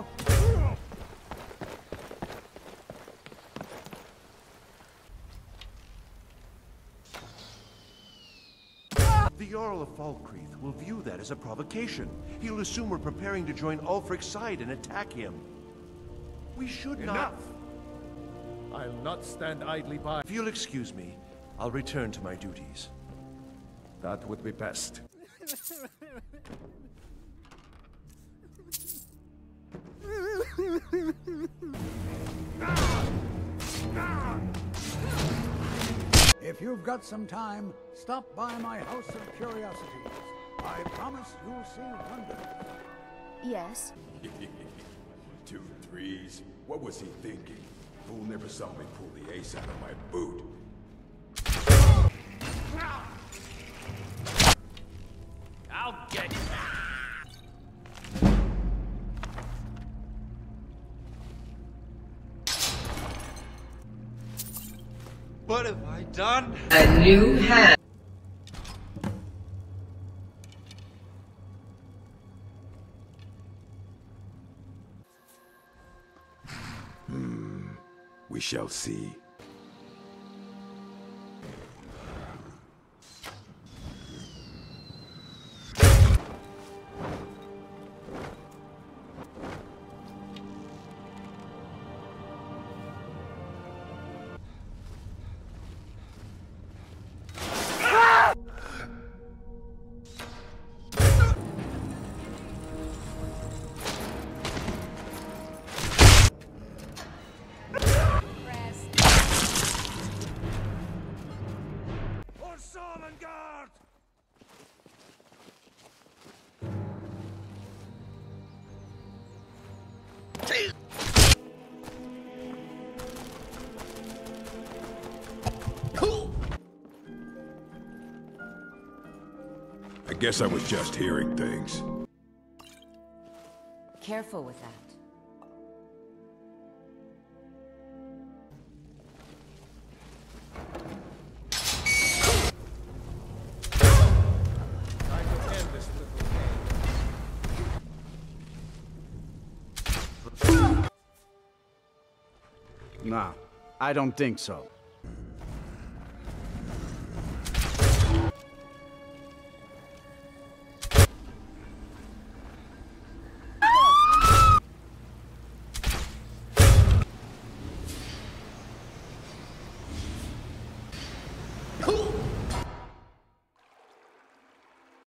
The Jarl of Falkreath will view that as a provocation. He'll assume we're preparing to join Ulfric's side and attack him. We should not... Enough! I'll not stand idly by. If you'll excuse me, I'll return to my duties. That would be best. If you've got some time, stop by my House of Curiosities. I promise you'll see wonders. Yes? 2 3s. What was he thinking? Fool never saw me pull the ace out of my boot. I'll get you. What have I done? A new hand. We shall see. I guess I was just hearing things. Careful with that. Time to end this little game. Nah, I don't think so.